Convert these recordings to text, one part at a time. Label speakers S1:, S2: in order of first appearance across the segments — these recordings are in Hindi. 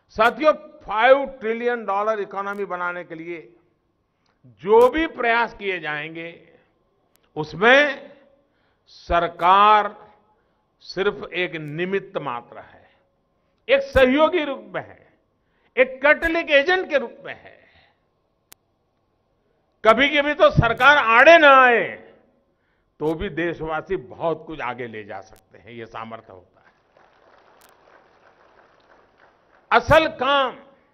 S1: साथियों, $5 ट्रिलियन इकोनॉमी बनाने के लिए जो भी प्रयास किए जाएंगे, उसमें सरकार सिर्फ एक निमित्त मात्र है, एक सहयोगी रूप में है, एक कैटलिक एजेंट के रूप में है। कभी कभी तो सरकार आड़े ना आए तो भी देशवासी बहुत कुछ आगे ले जा सकते हैं, ये सामर्थ्य होता है। असल काम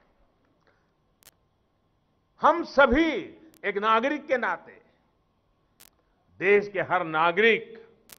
S1: हम सभी एक नागरिक के नाते, देश के हर नागरिक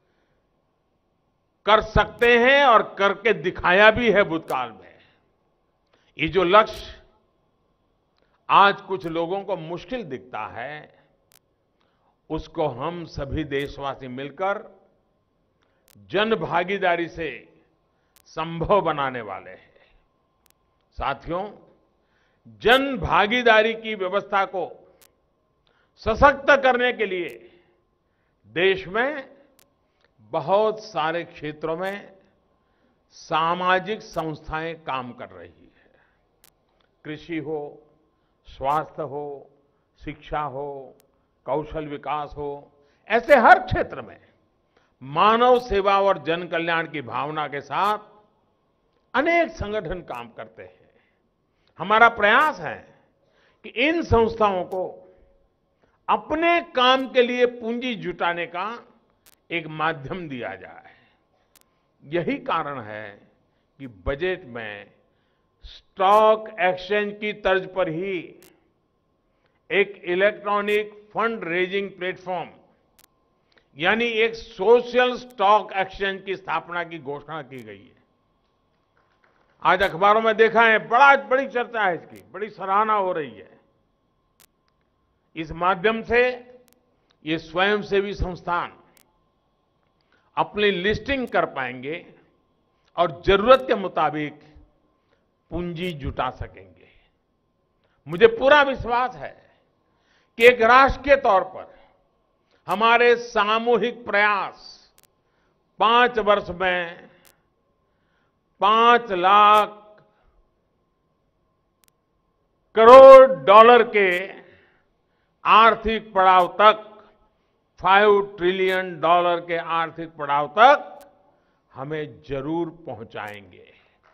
S1: कर सकते हैं और करके दिखाया भी है भूतकाल में। ये जो लक्ष्य आज कुछ लोगों को मुश्किल दिखता है, उसको हम सभी देशवासी मिलकर जन भागीदारी से संभव बनाने वाले हैं। साथियों, जन भागीदारी की व्यवस्था को सशक्त करने के लिए देश में बहुत सारे क्षेत्रों में सामाजिक संस्थाएं काम कर रही है। कृषि हो, स्वास्थ्य हो, शिक्षा हो, कौशल विकास हो, ऐसे हर क्षेत्र में मानव सेवा और जन कल्याण की भावना के साथ अनेक संगठन काम करते हैं। हमारा प्रयास है कि इन संस्थाओं को अपने काम के लिए पूंजी जुटाने का एक माध्यम दिया जाए। यही कारण है कि बजट में स्टॉक एक्सचेंज की तर्ज पर ही एक इलेक्ट्रॉनिक फंड रेजिंग प्लेटफॉर्म, यानी एक सोशल स्टॉक एक्सचेंज की स्थापना की घोषणा की गई है। आज अखबारों में देखा है, बड़ी चर्चा है इसकी, बड़ी सराहना हो रही है। इस माध्यम से ये स्वयंसेवी संस्थान अपनी लिस्टिंग कर पाएंगे और जरूरत के मुताबिक पूंजी जुटा सकेंगे। मुझे पूरा विश्वास है कि एक राष्ट्र के तौर पर हमारे सामूहिक प्रयास 5 वर्ष में 5 लाख करोड़ डॉलर के आर्थिक पड़ाव तक, $5 ट्रिलियन के आर्थिक पड़ाव तक हमें जरूर पहुंचाएंगे।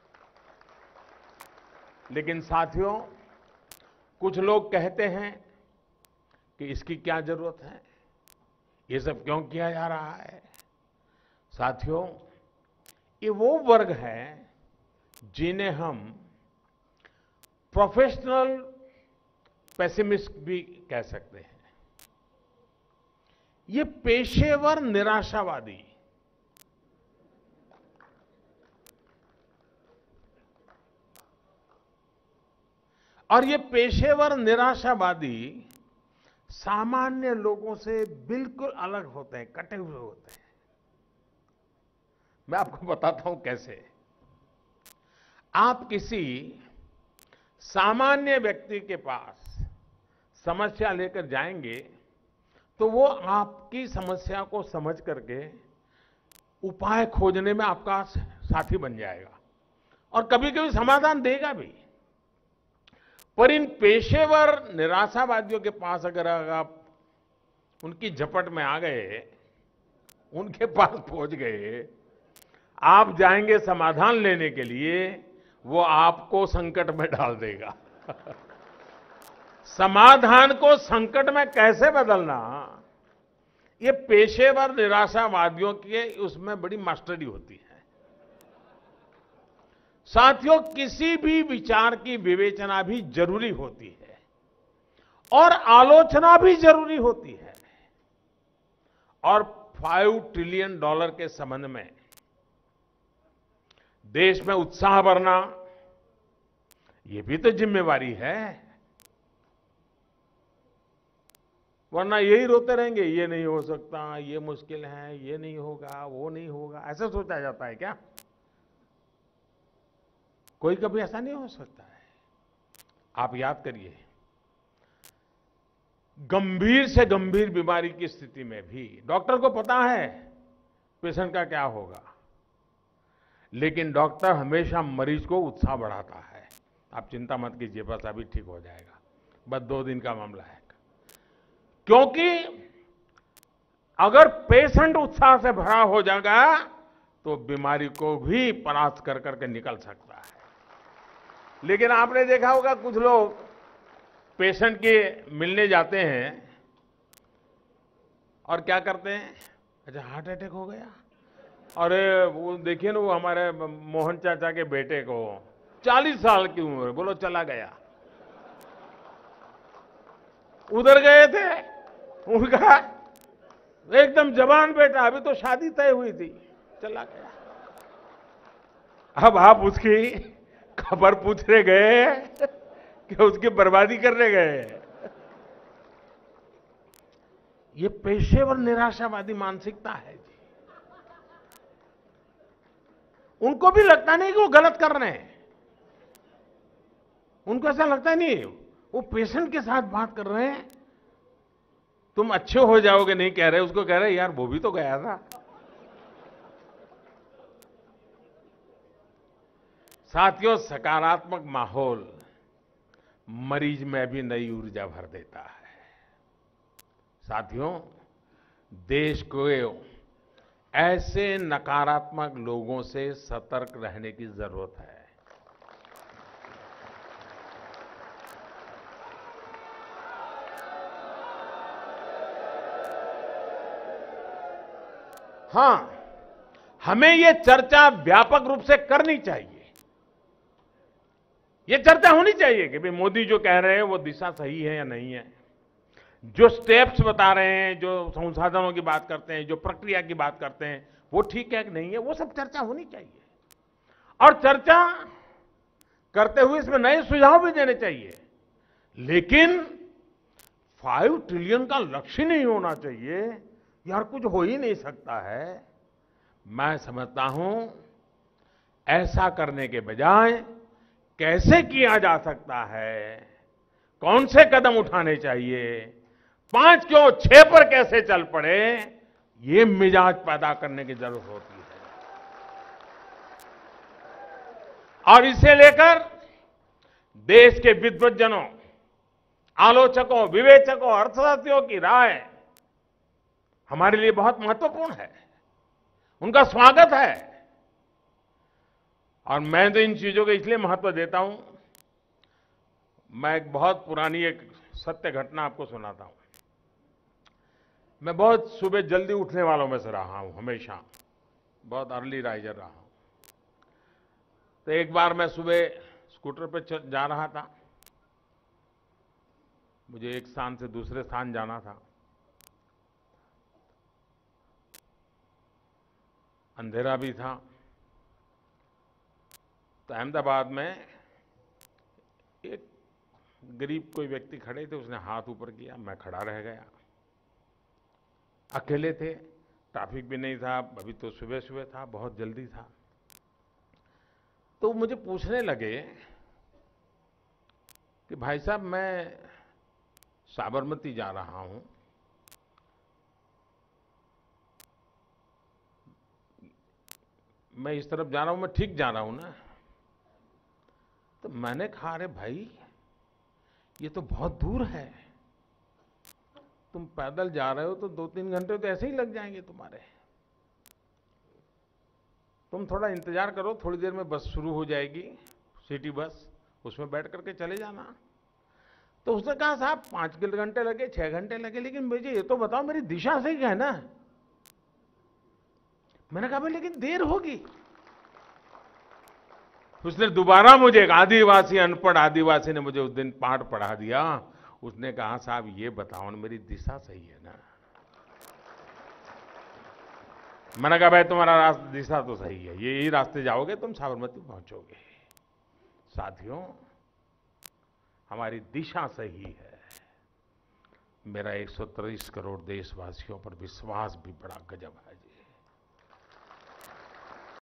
S1: लेकिन साथियों, कुछ लोग कहते हैं कि इसकी क्या जरूरत है, ये सब क्यों किया जा रहा है। साथियों, ये वो वर्ग है जिन्हें हम प्रोफेशनल पेसिमिस्ट भी कह सकते हैं। ये पेशेवर निराशावादी, और ये पेशेवर निराशावादी सामान्य लोगों से बिल्कुल अलग होते हैं, कटे हुए होते हैं। मैं आपको बताता हूं कैसे। आप किसी सामान्य व्यक्ति के पास समस्या लेकर जाएंगे तो वो आपकी समस्या को समझ करके उपाय खोजने में आपका साथी बन जाएगा और कभी कभी समाधान देगा भी। पर इन पेशेवर निराशावादियों के पास अगर आप उनकी झपट में आ गए, उनके पास पहुंच गए, आप जाएंगे समाधान लेने के लिए, वो आपको संकट में डाल देगा। समाधान को संकट में कैसे बदलना, ये पेशेवर निराशावादियों के उसमें बड़ी मास्टरी होती है। साथियों, किसी भी विचार की विवेचना भी जरूरी होती है और आलोचना भी जरूरी होती है। और $5 ट्रिलियन के संबंध में देश में उत्साह भरना, ये भी तो जिम्मेवारी है। वरना यही रोते रहेंगे, ये नहीं हो सकता, ये मुश्किल है, ये नहीं होगा, वो नहीं होगा, ऐसा सोचा जाता है क्या? कोई कभी ऐसा नहीं हो सकता है। आप याद करिए, गंभीर से गंभीर बीमारी की स्थिति में भी डॉक्टर को पता है पेशेंट का क्या होगा, लेकिन डॉक्टर हमेशा मरीज को उत्साह बढ़ाता है। आप चिंता मत कीजिए, बस अभी ठीक हो जाएगा, बस 2 दिन का मामला है। क्योंकि अगर पेशेंट उत्साह से भरा हो जाएगा तो बीमारी को भी परास्त कर करके निकल सकता है। लेकिन आपने देखा होगा कुछ लोग पेशेंट के मिलने जाते हैं और क्या करते हैं, अच्छा हार्ट अटैक हो गया, अरे वो देखिए ना वो हमारे मोहन चाचा के बेटे को 40 साल की उम्र, बोलो चला गया। उधर गए थे, उनका एकदम जवान बेटा, अभी तो शादी तय हुई थी, चला गया। अब आप उसकी खबर पूछने गए कि उसकी बर्बादी करने गए। ये पेशेवर निराशावादी मानसिकता है जी। उनको भी लगता नहीं कि वो गलत कर रहे हैं, उनको ऐसा लगता नहीं, वो पेशेंट के साथ बात कर रहे हैं, तुम अच्छे हो जाओगे नहीं कह रहे, उसको कह रहे यार वो भी तो गया था। साथियों, सकारात्मक माहौल मरीज में भी नई ऊर्जा भर देता है। साथियों, देश को ऐसे नकारात्मक लोगों से सतर्क रहने की जरूरत है। हां, हमें ये चर्चा व्यापक रूप से करनी चाहिए। ये चर्चा होनी चाहिए कि भाई मोदी जो कह रहे हैं वो दिशा सही है या नहीं है, जो स्टेप्स बता रहे हैं, जो संसाधनों की बात करते हैं, जो प्रक्रिया की बात करते हैं, वो ठीक है कि नहीं है, वो सब चर्चा होनी चाहिए। और चर्चा करते हुए इसमें नए सुझाव भी देने चाहिए। लेकिन 5 ट्रिलियन का लक्ष्य नहीं होना चाहिए, यार कुछ हो ही नहीं सकता है। मैं समझता हूं ऐसा करने के बजाय कैसे किया जा सकता है, कौन से कदम उठाने चाहिए, 5 क्यों 6 पर कैसे चल पड़े, ये मिजाज पैदा करने की जरूरत होती है। और इसे लेकर देश के विद्वज्जनों, आलोचकों, विवेचकों, अर्थशास्त्रियों की राय हमारे लिए बहुत महत्वपूर्ण है, उनका स्वागत है। और मैं तो इन चीजों को इसलिए महत्व देता हूं, मैं एक बहुत पुरानी एक सत्य घटना आपको सुनाता हूं। मैं बहुत सुबह जल्दी उठने वालों में से रहा हूं, हमेशा बहुत अर्ली राइजर रहा हूं। तो एक बार मैं सुबह स्कूटर पे जा रहा था, मुझे एक स्थान से दूसरे स्थान जाना था। अंधेरा भी था। तो अहमदाबाद में एक गरीब कोई व्यक्ति खड़े थे, उसने हाथ ऊपर किया, मैं खड़ा रह गया। अकेले थे, ट्रैफिक भी नहीं था, अभी तो सुबह सुबह था, बहुत जल्दी था। तो मुझे पूछने लगे कि भाई साहब मैं साबरमती जा रहा हूं, मैं इस तरफ जा रहा हूं, मैं ठीक जा रहा हूं ना? तो मैंने कहा अरे भाई ये तो बहुत दूर है, तुम पैदल जा रहे हो तो 2-3 घंटे तो ऐसे ही लग जाएंगे तुम्हारे, तुम थोड़ा इंतजार करो, थोड़ी देर में बस शुरू हो जाएगी, सिटी बस, उसमें बैठ करके चले जाना। तो उसने कहा साहब 5 घंटे लगे, 6 घंटे लगे, लेकिन मुझे ये तो बताओ मेरी दिशा सही है ना? मैंने कहा भाई लेकिन देर होगी। उसने दोबारा मुझे, एक आदिवासी, अनपढ़ आदिवासी ने मुझे उस दिन पाठ पढ़ा दिया। उसने कहा साहब ये बताओ ना मेरी दिशा सही है ना? मैंने कहा भाई तुम्हारा दिशा तो सही है, यही रास्ते जाओगे तुम साबरमती पहुंचोगे। साथियों, हमारी दिशा सही है, मेरा 123 करोड़ देशवासियों पर विश्वास भी बड़ा गजब है जी।